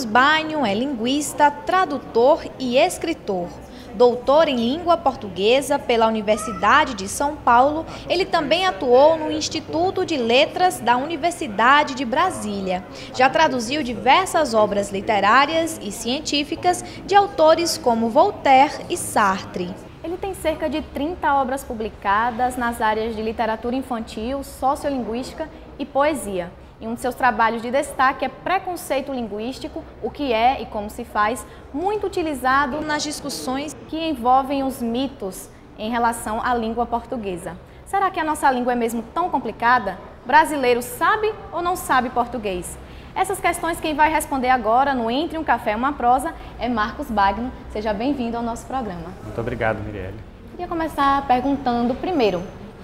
Bagnio é linguista, tradutor e escritor. Doutor em língua portuguesa pela Universidade de São Paulo, ele também atuou no Instituto de Letras da Universidade de Brasília. Já traduziu diversas obras literárias e científicas de autores como Voltaire e Sartre. Ele tem cerca de 30 obras publicadas nas áreas de literatura infantil, sociolinguística e poesia. E um de seus trabalhos de destaque é Preconceito Linguístico, o que é e como se faz, muito utilizado nas discussões que envolvem os mitos em relação à língua portuguesa. Será que a nossa língua é mesmo tão complicada? Brasileiro sabe ou não sabe português? Essas questões quem vai responder agora no Entre um Café e uma Prosa é Marcos Bagnio. Seja bem-vindo ao nosso programa. Muito obrigado, Mirelle. Queria começar perguntando, primeiro,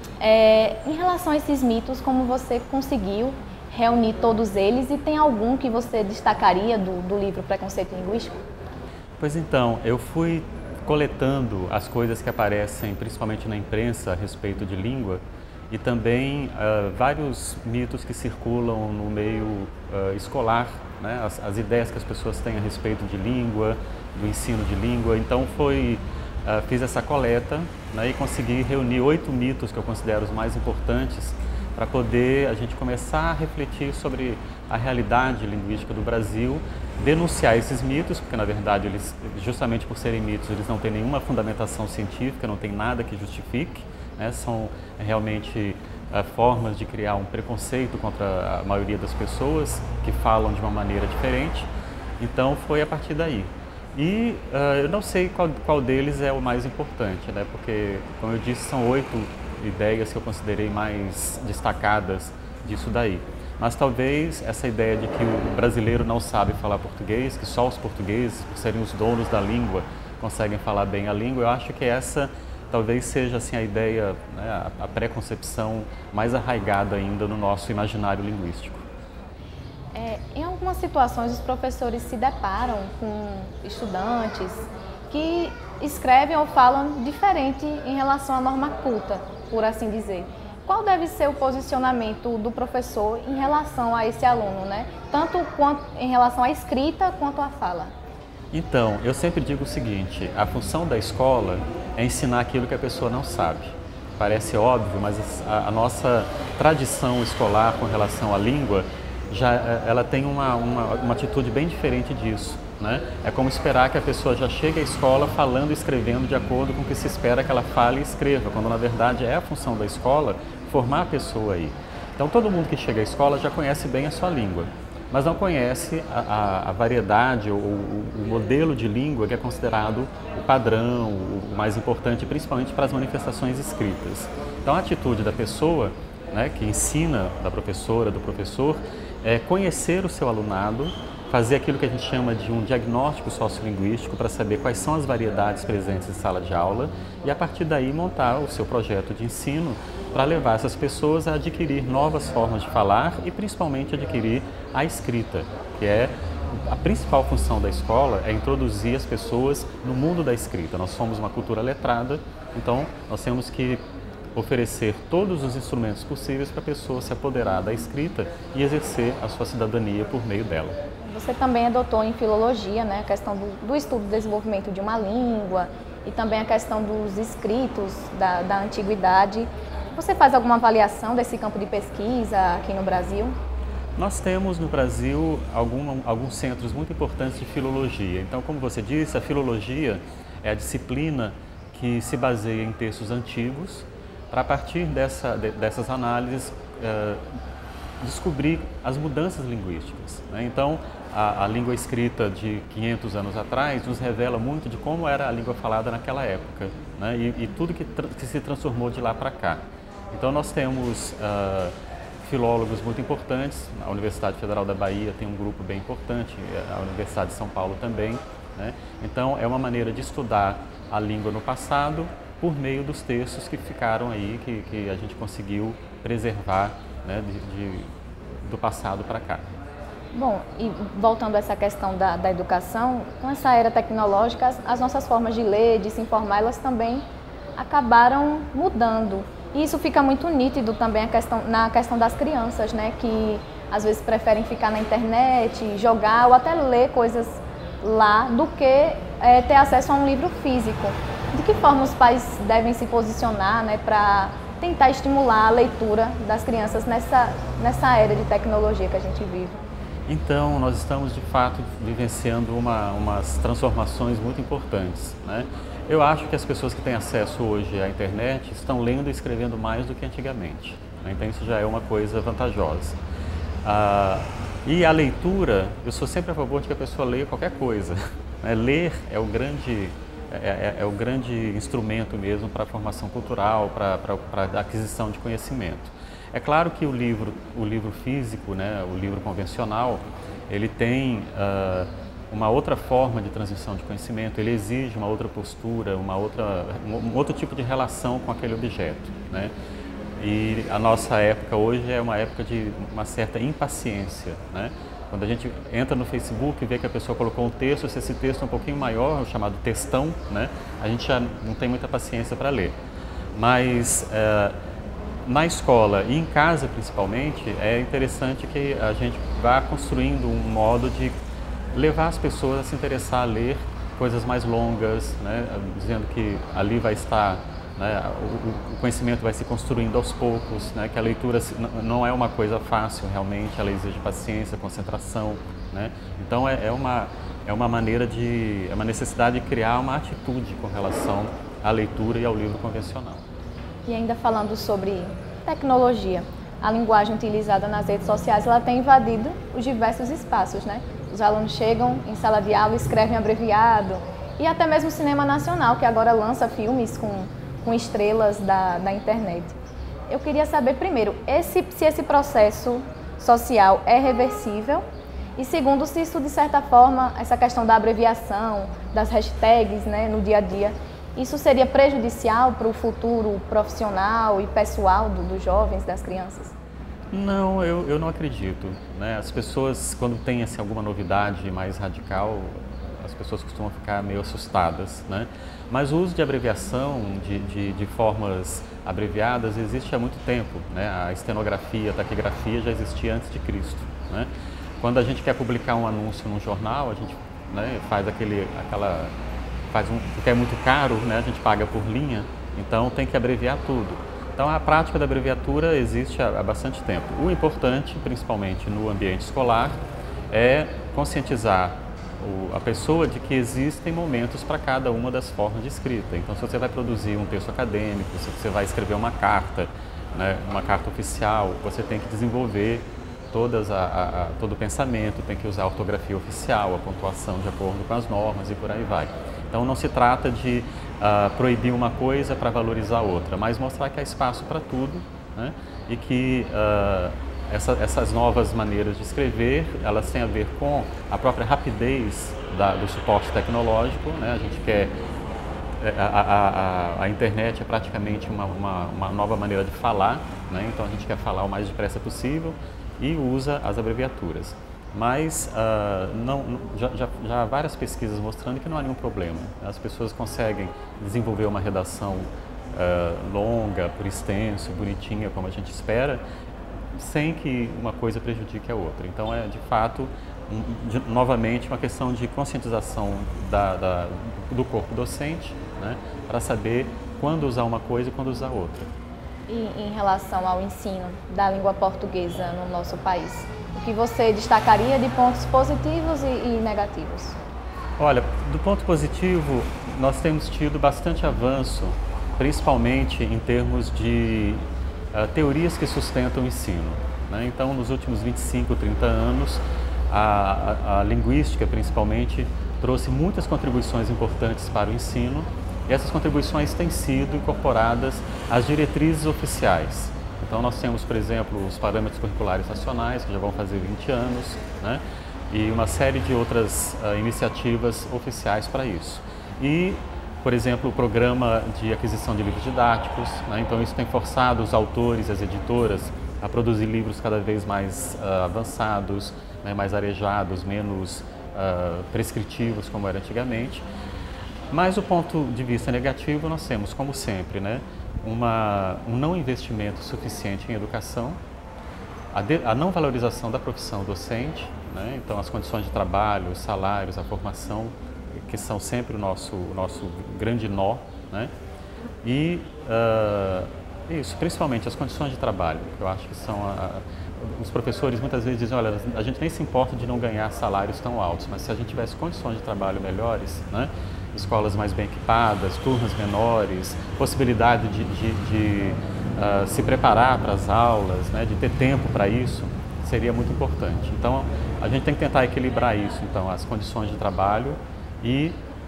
em relação a esses mitos, como você conseguiu reunir todos eles e tem algum que você destacaria do livro Preconceito Linguístico? Pois então, eu fui coletando as coisas que aparecem principalmente na imprensa a respeito de língua e também vários mitos que circulam no meio escolar, né? As ideias que as pessoas têm a respeito de língua, do ensino de língua. Então fiz essa coleta, né, e consegui reunir 8 mitos que eu considero os mais importantes para poder a gente começar a refletir sobre a realidade linguística do Brasil, denunciar esses mitos, porque na verdade eles, justamente por serem mitos, eles não têm nenhuma fundamentação científica, não tem nada que justifique, né? São realmente formas de criar um preconceito contra a maioria das pessoas que falam de uma maneira diferente. Então foi a partir daí. E eu não sei qual deles é o mais importante, né? Porque, como eu disse, são 8 ideias que eu considerei mais destacadas disso daí. Mas talvez essa ideia de que o brasileiro não sabe falar português, que só os portugueses, por serem os donos da língua, conseguem falar bem a língua, eu acho que essa talvez seja assim, a ideia, né, a preconcepção mais arraigada ainda no nosso imaginário linguístico. Em algumas situações, os professores se deparam com estudantes que escrevem ou falam diferente em relação à norma culta, por assim dizer. Qual deve ser o posicionamento do professor em relação a esse aluno, né? Tanto em relação à escrita quanto à fala? Então, eu sempre digo o seguinte, a função da escola é ensinar aquilo que a pessoa não sabe. Parece óbvio, mas a nossa tradição escolar com relação à língua, ela tem uma atitude bem diferente disso, né? É como esperar que a pessoa já chegue à escola falando e escrevendo de acordo com o que se espera que ela fale e escreva, quando na verdade é a função da escola formar a pessoa aí. Então todo mundo que chega à escola já conhece bem a sua língua, mas não conhece a variedade ou o modelo de língua que é considerado o padrão, o mais importante, principalmente para as manifestações escritas. Então a atitude da pessoa, né, que ensina, da professora, do professor, é conhecer o seu alunado, fazer aquilo que a gente chama de um diagnóstico sociolinguístico para saber quais são as variedades presentes em sala de aula e a partir daí montar o seu projeto de ensino para levar essas pessoas a adquirir novas formas de falar e principalmente adquirir a escrita, que é a principal função da escola, é introduzir as pessoas no mundo da escrita. Nós somos uma cultura letrada, então nós temos que oferecer todos os instrumentos possíveis para a pessoa se apoderar da escrita e exercer a sua cidadania por meio dela. Você também é doutor em filologia, né? A questão do estudo do desenvolvimento de uma língua e também a questão dos escritos da antiguidade. Você faz alguma avaliação desse campo de pesquisa aqui no Brasil? Nós temos no Brasil alguns centros muito importantes de filologia. Então, como você disse, a filologia é a disciplina que se baseia em textos antigos para, a partir dessas análises, descobrir as mudanças linguísticas, né? Então, a língua escrita de 500 anos atrás nos revela muito de como era a língua falada naquela época, né? E tudo que se transformou de lá para cá. Então, nós temos filólogos muito importantes, a Universidade Federal da Bahia tem um grupo bem importante, a Universidade de São Paulo também, né? Então, é uma maneira de estudar a língua no passado por meio dos textos que ficaram aí, que a gente conseguiu preservar, né, do passado para cá. Bom, e voltando a essa questão da educação, com essa era tecnológica, as nossas formas de ler, de se informar, elas também acabaram mudando. E isso fica muito nítido também na questão das crianças, né? Que às vezes preferem ficar na internet, jogar ou até ler coisas lá do que ter acesso a um livro físico. De que forma os pais devem se posicionar, né, para tentar estimular a leitura das crianças nessa era de tecnologia que a gente vive? Então, nós estamos de fato vivenciando umas transformações muito importantes, né? Eu acho que as pessoas que têm acesso hoje à internet estão lendo e escrevendo mais do que antigamente, né? Então isso já é uma coisa vantajosa. E a leitura, eu sou sempre a favor de que a pessoa leia qualquer coisa, né? Ler é o grande instrumento mesmo para a formação cultural, para a aquisição de conhecimento. É claro que o livro físico, né, o livro convencional, ele tem uma outra forma de transmissão de conhecimento, ele exige uma outra postura, um outro tipo de relação com aquele objeto, né? E a nossa época hoje é uma época de uma certa impaciência, né? Quando a gente entra no Facebook e vê que a pessoa colocou um texto, se esse texto é um pouquinho maior, o chamado textão, né, a gente já não tem muita paciência para ler. Mas na escola e em casa principalmente, é interessante que a gente vá construindo um modo de levar as pessoas a se interessar a ler coisas mais longas, né, dizendo que ali vai estar, né, o conhecimento vai se construindo aos poucos, né, que a leitura não é uma coisa fácil realmente, ela exige paciência, concentração, né? Então é uma maneira é uma necessidade de criar uma atitude com relação à leitura e ao livro convencional. E ainda falando sobre tecnologia, a linguagem utilizada nas redes sociais, ela tem invadido os diversos espaços, né? Os alunos chegam em sala de aula, escrevem abreviado, e até mesmo o cinema nacional, que agora lança filmes com estrelas da internet. Eu queria saber, primeiro, se esse processo social é reversível, e segundo, se isso, de certa forma, essa questão da abreviação, das hashtags, né, no dia a dia, isso seria prejudicial para o futuro profissional e pessoal dos jovens, das crianças? Não, eu não acredito, né? As pessoas, quando tem assim, alguma novidade mais radical, as pessoas costumam ficar meio assustadas, né? Mas o uso de abreviação, de formas abreviadas, existe há muito tempo, né? A estenografia, a taquigrafia já existia antes de Cristo, né? Quando a gente quer publicar um anúncio num jornal, a gente, né, faz porque é muito caro, né? A gente paga por linha, então tem que abreviar tudo. Então a prática da abreviatura existe há bastante tempo. O importante, principalmente no ambiente escolar, é conscientizar a pessoa de que existem momentos para cada uma das formas de escrita. Então, se você vai produzir um texto acadêmico, se você vai escrever uma carta, né, uma carta oficial, você tem que desenvolver todo o pensamento, tem que usar a ortografia oficial, a pontuação de acordo com as normas e por aí vai. Então, não se trata de proibir uma coisa para valorizar outra, mas mostrar que há espaço para tudo, né, e que essas novas maneiras de escrever, elas têm a ver com a própria rapidez do suporte tecnológico, né? A gente quer... A internet é praticamente uma nova maneira de falar, né? Então a gente quer falar o mais depressa possível e usa as abreviaturas. Mas já há várias pesquisas mostrando que não há nenhum problema. As pessoas conseguem desenvolver uma redação longa, por extenso, bonitinha, como a gente espera, sem que uma coisa prejudique a outra. Então é de fato, novamente, uma questão de conscientização do corpo docente, né, para saber quando usar uma coisa e quando usar outra. E em relação ao ensino da língua portuguesa no nosso país, o que você destacaria de pontos positivos e negativos? Olha, do ponto positivo, nós temos tido bastante avanço, principalmente em termos de teorias que sustentam o ensino, né? Então, nos últimos 25, 30 anos, a linguística, principalmente, trouxe muitas contribuições importantes para o ensino, e essas contribuições têm sido incorporadas às diretrizes oficiais. Então, nós temos, por exemplo, os parâmetros curriculares nacionais, que já vão fazer 20 anos, né? E uma série de outras iniciativas oficiais para isso. E, por exemplo, o programa de aquisição de livros didáticos, né? Então isso tem forçado os autores e as editoras a produzir livros cada vez mais avançados, né? Mais arejados, menos prescritivos como era antigamente. Mas o ponto de vista negativo nós temos, como sempre, né? Um não investimento suficiente em educação a não valorização da profissão docente, né? Então as condições de trabalho, os salários, a formação, que são sempre o nosso grande nó, né? E isso, principalmente as condições de trabalho, que eu acho que são os professores muitas vezes dizem, olha, a gente nem se importa de não ganhar salários tão altos, mas se a gente tivesse condições de trabalho melhores, né? Escolas mais bem equipadas, turmas menores, possibilidade de se preparar para as aulas, né? De ter tempo para isso, seria muito importante. Então, a gente tem que tentar equilibrar isso, então, as condições de trabalho e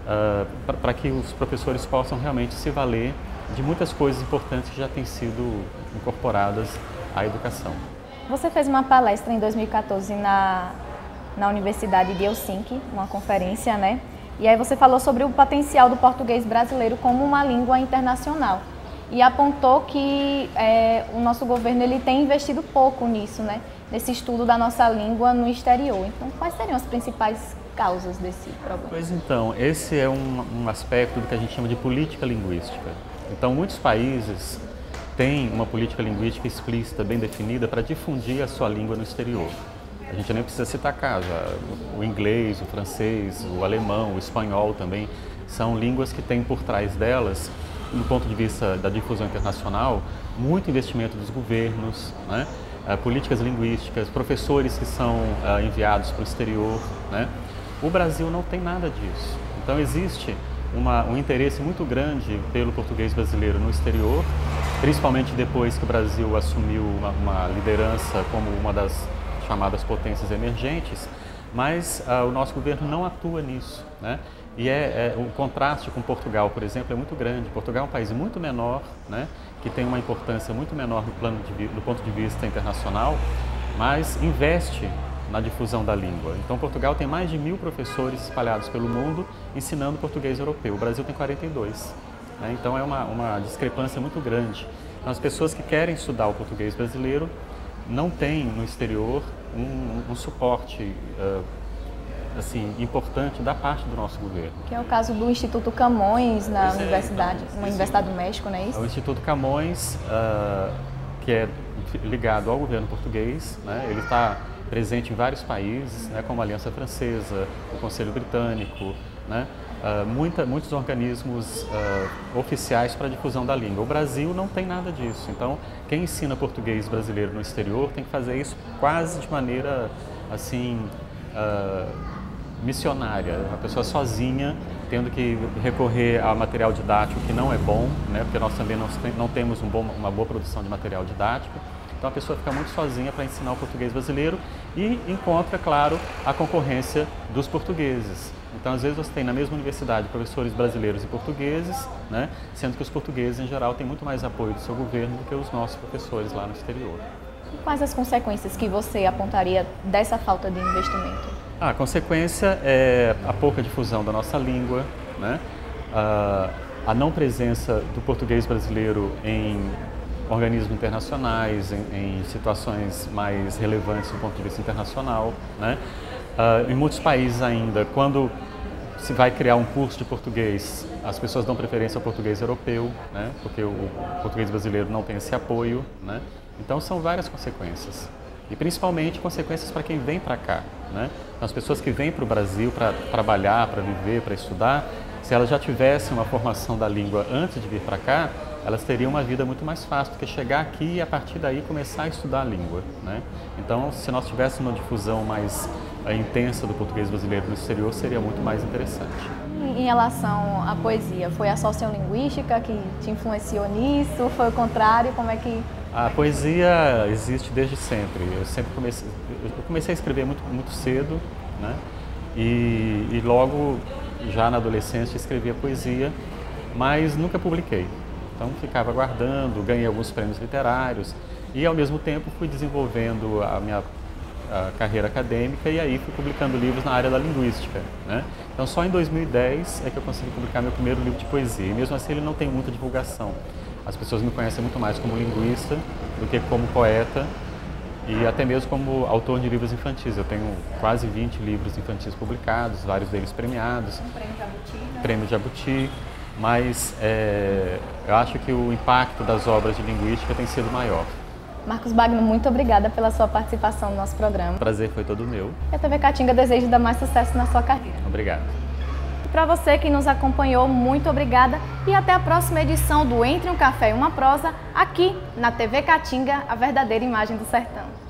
para que os professores possam realmente se valer de muitas coisas importantes que já têm sido incorporadas à educação. Você fez uma palestra em 2014 na Universidade de Helsinki, uma conferência, né? E aí você falou sobre o potencial do português brasileiro como uma língua internacional. E apontou que o nosso governo ele tem investido pouco nisso, né? Nesse estudo da nossa língua no exterior. Então, quais seriam as principais causas desse problema? Pois então, esse é um aspecto do que a gente chama de política linguística. Então, muitos países têm uma política linguística explícita, bem definida, para difundir a sua língua no exterior. A gente nem precisa citar caso, o inglês, o francês, o alemão, o espanhol também, são línguas que têm por trás delas, do ponto de vista da difusão internacional, muito investimento dos governos, né? Políticas linguísticas, professores que são enviados para o exterior, né? O Brasil não tem nada disso. Então existe um interesse muito grande pelo português brasileiro no exterior, principalmente depois que o Brasil assumiu uma liderança como uma das chamadas potências emergentes, mas o nosso governo não atua nisso, né? E o contraste com Portugal, por exemplo, é muito grande. Portugal é um país muito menor, né? Que tem uma importância muito menor do ponto de vista internacional, mas investe na difusão da língua. Então, Portugal tem mais de 1000 professores espalhados pelo mundo ensinando português europeu. O Brasil tem 42. Né? Então, é uma discrepância muito grande. Então, as pessoas que querem estudar o português brasileiro não têm no exterior um suporte assim, importante da parte do nosso governo. Que é o caso do Instituto Camões na universidade, uma universidade do México, não é isso? O Instituto Camões, que é ligado ao governo português, né? Ele está presente em vários países, né? Como a Aliança Francesa, o Conselho Britânico, né? Muitos organismos oficiais para a difusão da língua. O Brasil não tem nada disso. Então, quem ensina português brasileiro no exterior tem que fazer isso quase de maneira assim missionária, uma pessoa sozinha, tendo que recorrer a material didático que não é bom, né? Porque nós também não temos uma boa produção de material didático. Então a pessoa fica muito sozinha para ensinar o português brasileiro e encontra, claro, a concorrência dos portugueses. Então, às vezes, você tem na mesma universidade professores brasileiros e portugueses, né? Sendo que os portugueses, em geral, têm muito mais apoio do seu governo do que os nossos professores lá no exterior. E quais as consequências que você apontaria dessa falta de investimento? A consequência é a pouca difusão da nossa língua, né? A não presença do português brasileiro em organismos internacionais, em situações mais relevantes do ponto de vista internacional, né? Em muitos países ainda, quando se vai criar um curso de português, as pessoas dão preferência ao português europeu, né? Porque o português brasileiro não tem esse apoio, né? Então são várias consequências. E principalmente consequências para quem vem para cá, né? Então, as pessoas que vêm para o Brasil para trabalhar, para viver, para estudar, se elas já tivessem uma formação da língua antes de vir para cá, elas teriam uma vida muito mais fácil do que chegar aqui e a partir daí começar a estudar a língua, né? Então, se nós tivéssemos uma difusão mais intensa do português brasileiro no exterior, seria muito mais interessante. Em relação à poesia, foi a sociolinguística que te influenciou nisso? Foi o contrário? Como é que... A poesia existe desde sempre. Eu comecei a escrever muito cedo, né? E logo, já na adolescência, escrevia poesia, mas nunca publiquei. Então, ficava guardando, ganhei alguns prêmios literários e, ao mesmo tempo, fui desenvolvendo a minha carreira acadêmica e aí fui publicando livros na área da linguística, né? Então, só em 2010 é que eu consegui publicar meu primeiro livro de poesia. E mesmo assim, ele não tem muita divulgação. As pessoas me conhecem muito mais como linguista do que como poeta e até mesmo como autor de livros infantis. Eu tenho quase 20 livros infantis publicados, vários deles premiados. Prêmio Jabuti, né? Prêmio Jabuti, mas eu acho que o impacto das obras de linguística tem sido maior. Marcos Bagno, muito obrigada pela sua participação no nosso programa. O prazer foi todo meu. E a TV Caatinga deseja dar mais sucesso na sua carreira. Obrigado. E para você que nos acompanhou, muito obrigada e até a próxima edição do Entre um Café e uma Prosa, aqui na TV Caatinga, a verdadeira imagem do sertão.